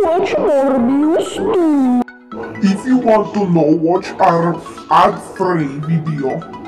watch Morbius too. If you want to know, watch our ad-free video.